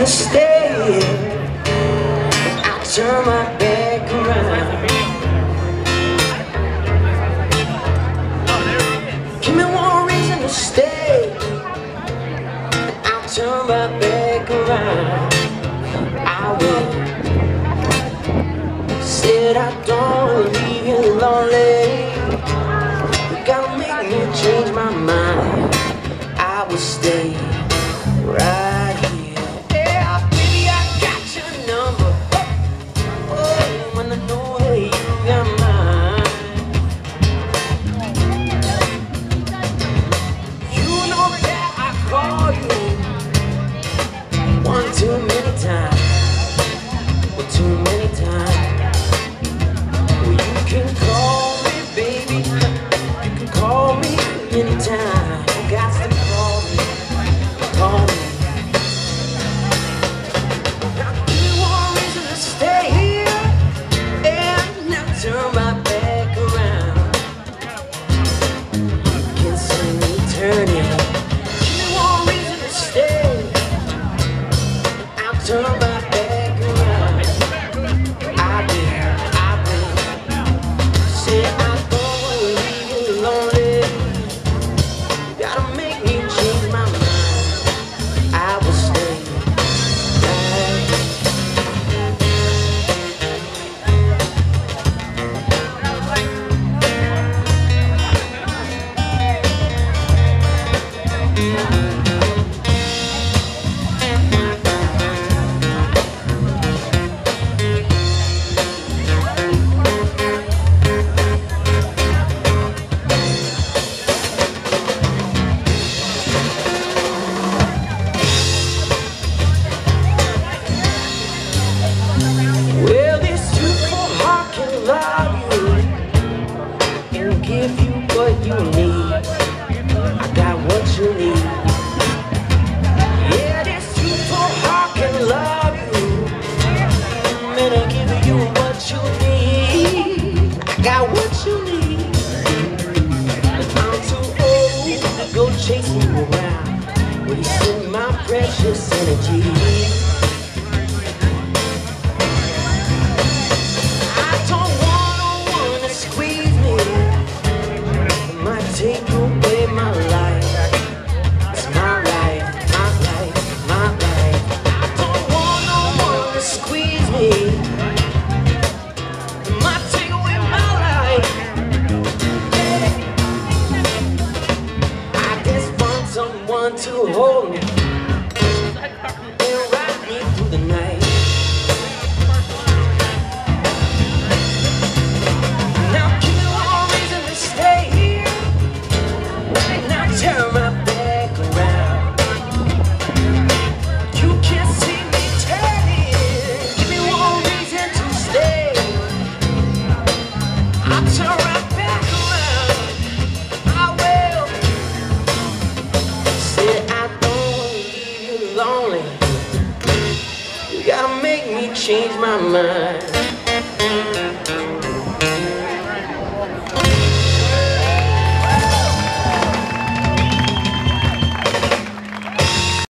stay. I turn my back around. Give me one reason to stay. I turn my back around. I will. Said I don't leave you lonely. You gotta make me change my mind. I will stay right here. Yeah, baby, I got your number. Oh, when I know that you got mine. You know that I call you one too many times, or too many times. Well, you can call me, baby. You can call me anytime. You got to call me. Call me. Now give me one reason to stay here and now turn my back around. You can see me turning. Give me one reason to stay. I'll turn my back around. I will. Say I don't wanna leave you lonely. You gotta make me change my mind. I will stay well, this truthful heart can love you and give you what you need. I got what you need. Yeah, this truthful heart can love you and I give you what you need. I got what you need. I'm too old to go chasing you around, wasting my precious energy. Take away my life. It's my life, my life, my life. I don't want no one to squeeze me. It might take away my life. I just want someone to hold me and ride me through the night. Now give me one reason to stay here. Turn my back around. You can see me turning. Give me one reason to stay. I'll turn right back around. I will. Said I don't want to leave you lonely. You gotta make me change my mind.